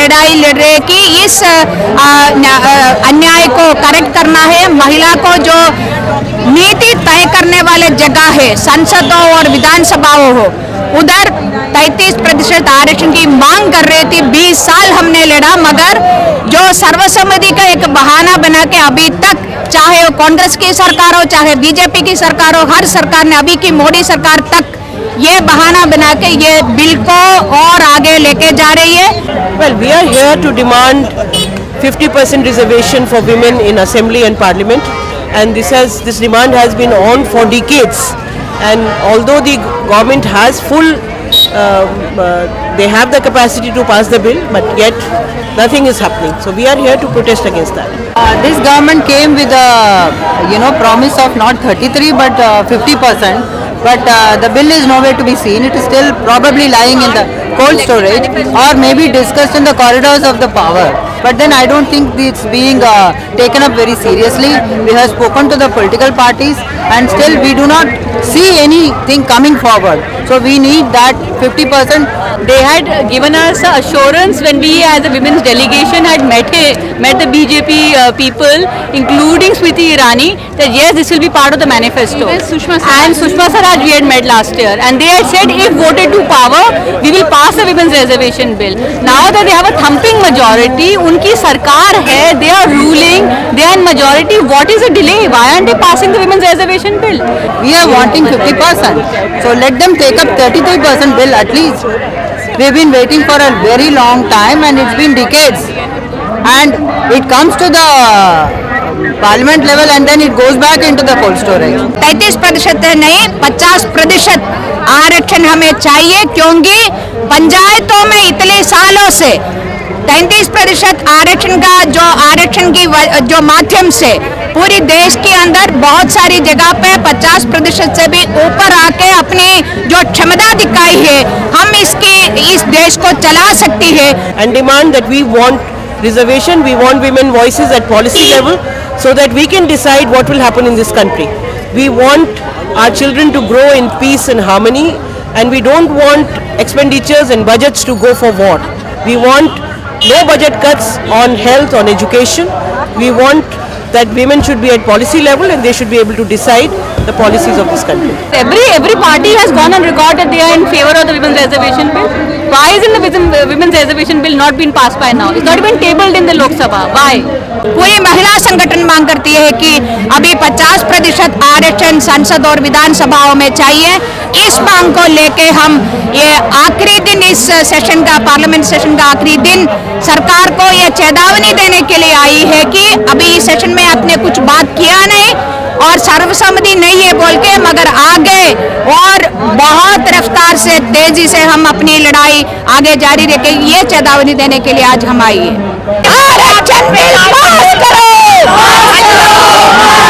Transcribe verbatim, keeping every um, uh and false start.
लड़ाई लड़ रहे हैं कि इस अन्याय को करेक्ट करना है। महिला को जो नीति तय करने वाले जगह है, संसदों और विधानसभाओं हो, उधर तैंतीस प्रतिशत आरक्षण की मांग कर रहे थे। बीस साल हमने लड़ा, मगर जो सर्वसम्मति का एक बहाना बना के अभी तक, चाहे वो कांग्रेस की सरकार हो, चाहे बीजेपी की सरकार हो, हर सरकार ने, अभी की मोदी सरकार तक ये बहाना बना के ये बिल को और आगे लेके जा रही है। Well, we are here to demand fifty percent reservation for women in assembly and parliament, and this has this demand has been on for decades. And although the government has full, uh, uh, they have the capacity to pass the bill, but yet nothing is happening. So we are here to protest against that. Uh, this government came with a, you know, promise of not thirty-three but uh, fifty percent. But uh, the bill is nowhere to be seen. It is still probably lying in the cold storage or maybe discussed in the corridors of the power. But then I don't think it's being uh, taken up very seriously. We have spoken to the political parties and still we do not see anything coming forward. So we need that fifty percent. They had given us assurance when we as a women's delegation had met met the B J P uh, people, including Smriti Irani, that yes, this will be part of the manifesto. Sushma and Sushma Swaraj we had met last year, and they had said if voted to power, we will pass the women's reservation bill. Now that they have a thumping majority, unki sarkar hai, they are ruling, they are in majority. What is the delay? Why aren't they passing the women's reservation bill? We are wanting fifty percent. So let them take up thirty-three percent bill at least. We've been waiting for a very long time and it's been decades. And it comes to the parliament level and then it goes back into the cold storage. तैंतीस प्रतिशत नहीं, पचास प्रतिशत आरक्षण हमें चाहिए, क्योंकि पंचायतों में इतने सालों से तैंतीस प्रतिशत आरक्षण का जो आरक्षण की जो माध्यम से पूरी देश के अंदर बहुत सारी जगह पे पचास प्रतिशत से भी ऊपर आके अपनी जो क्षमता दिखाई है, हम इसकी इस देश को चला सकती है। And demand that we want reservation, we want women voices at policy level so that we can decide what will happen in this country. We want our children to grow in peace and harmony, and we don't want expenditures and budgets to go for war. We want no budget cuts on health, on education. We want that women should be at policy level and they should be able to decide the policies of this country. Every every party has gone on record that they are in favor of the women's reservation bill. Why isn't the women's reservation bill not been passed by now? It's not even tabled in the Lok Sabha. Why? पूरी महिला संगठन मांग करती है कि अभी पचास प्रतिशत आरक्षण संसद और विधानसभाओं में चाहिए। इस मांग को लेके हम ये आखिरी दिन इस सेशन का, पार्लियामेंट सेशन का आखिरी दिन, सरकार को ये चेतावनी देने के लिए आई है कि अभी इस सेशन में आपने कुछ बात किया नहीं और सर्वसम्मति नहीं है बोल के, मगर आगे और बहुत रफ्तार से, तेजी से हम अपनी लड़ाई आगे जारी रखेंगे, ये चेतावनी देने के लिए आज हम आई है। आरक्षण बिल पास करो।